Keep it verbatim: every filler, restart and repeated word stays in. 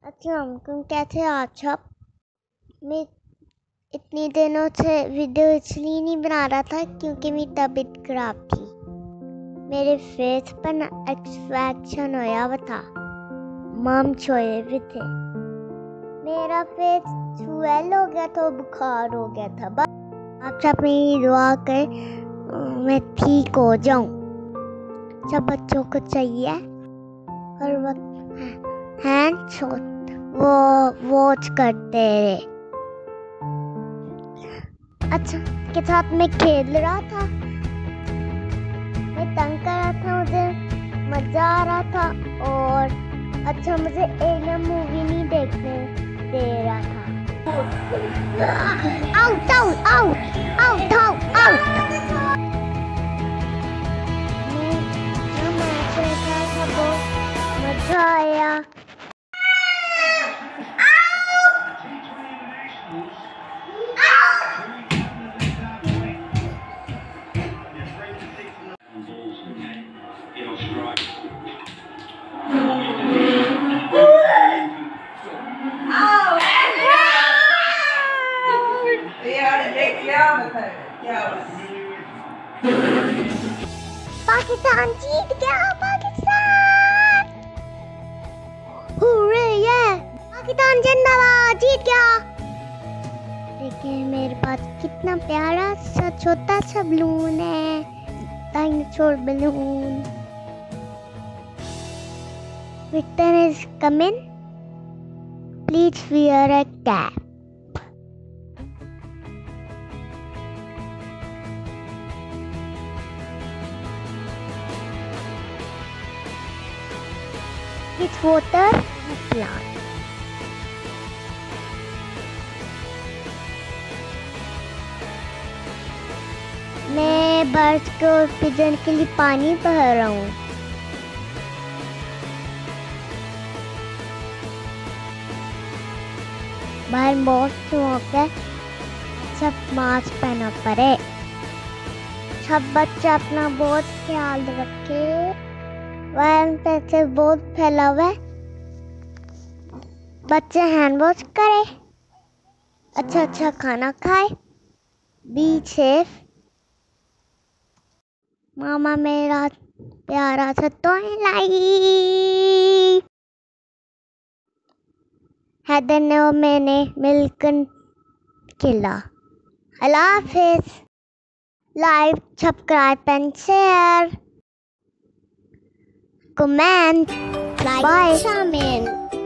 अस्सलाम वालेकुम, कैसे हो आप सब। मैं इतनी दिनों से वीडियो इसलिए नहीं बना रहा था क्योंकि मेरी तबीयत खराब थी। मेरे फेस पर ना एक्सप्रेशन होया हुआ था, मम्स होए भी थे। मेरा फेस स्वेल हो गया था, बुखार हो गया था। बस आप सब मेरी दुआ कर मैं ठीक हो जाऊं। सब बच्चों को चाहिए हर वक्त हैंड्स वो वॉच करते रहे। अच्छा के साथ मैं खेल रहा था, मैं तंग कर रहा था, मुझे मजा आ रहा था। और अच्छा मुझे एलियन मूवी नहीं देखने दे रहा था। Out out out out out out मैं खेला था, बहुत मजा आया। पाकिस्तान जीत गया, पाकिस्तान हुर्रे ये पाकिस्तान जिंदाबाद जीत गया। देखिए मेरे पास कितना प्यारा सा छोटा सा बलून है, dinosaur balloon. Victor is coming. Please wear a cap. It's water plant. मैं बर्ड्स को पिजन के लिए पानी भर रहा हूँ। बाहर बहुत स्मोक है, सब मास्क पहना पड़े। सब बच्चे अपना बहुत ख्याल रखे, वायरस पैसे बहुत फैला हुआ है। बच्चे हैंड वॉश करे, अच्छा अच्छा खाना खाए, बी सेफ। मामा मेरा प्यारा सा टॉय लाई, हैदर ने और मैंने मिलकर खेला। अल्लाह हाफिज। Like subscribe and share comment bye.